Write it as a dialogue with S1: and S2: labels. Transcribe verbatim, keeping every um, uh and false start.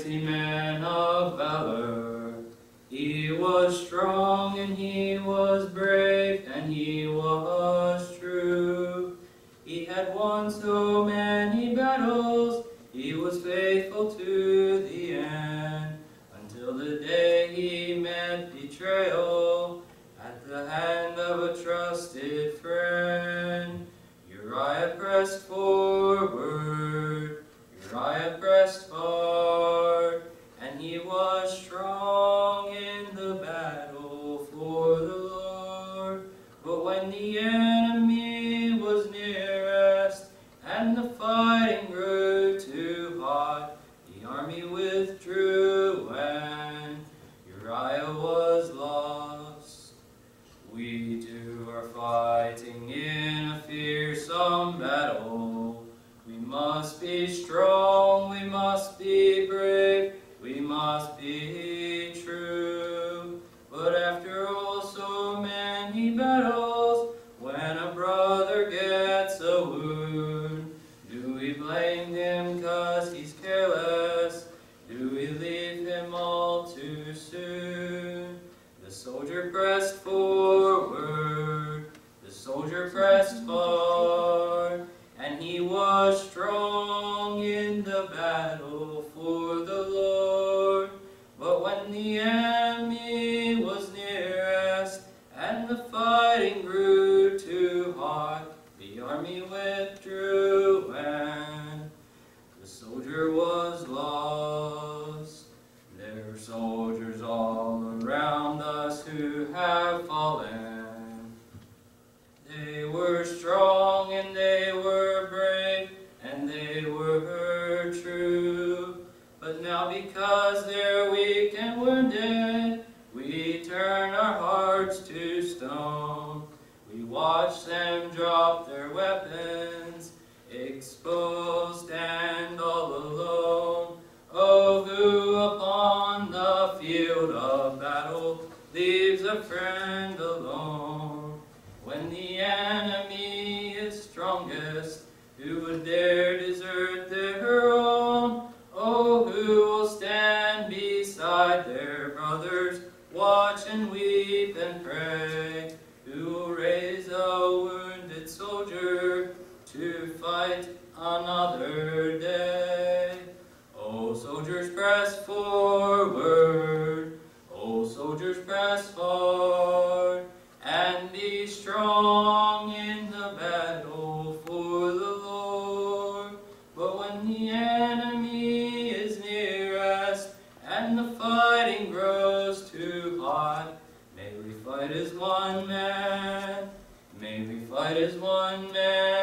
S1: mighty man of valor. He was strong and he was brave and he was true. He had won so many battles, he was faithful to the end, until the day he met betrayal at the hand of a trusted friend. Uriah pressed forward, Uriah pressed hard, and he was strong in the battle for the Lord. But when the enemy was nearest, and the fighting grew too hot, the army withdrew, and Uriah was lost. We too are fighting in a fearsome battle. We must be strong, we must be brave, we must be true. But after all so many battles, when a brother gets a wound, do we blame him 'cause he's careless? Do we leave him all too soon? The soldier pressed forward, the soldier pressed hard, and he was strong in the battle for the Lord. But when the enemy was nearest, and the fighting grew too hot, the army withdrew, and the soldier was lost. There are soldiers all around us who have fallen. They were strong and they were brave and they were true. But now because they're weak and wounded, we turn our hearts to stone. We watch them drop their weapons, exposed and all alone. Oh, who upon the field of battle leaves a friend alone? When the enemy is strongest, who would dare desert their own? Oh, who will stand beside their brothers, watch and weep and pray? Who will raise a wounded soldier to fight another day? Oh, soldiers press forward, oh, soldiers press hard, and be strong in the battle for the Lord. But when the enemy is nearest, and the fighting grows too hot, may we fight as one man, may we fight as one man.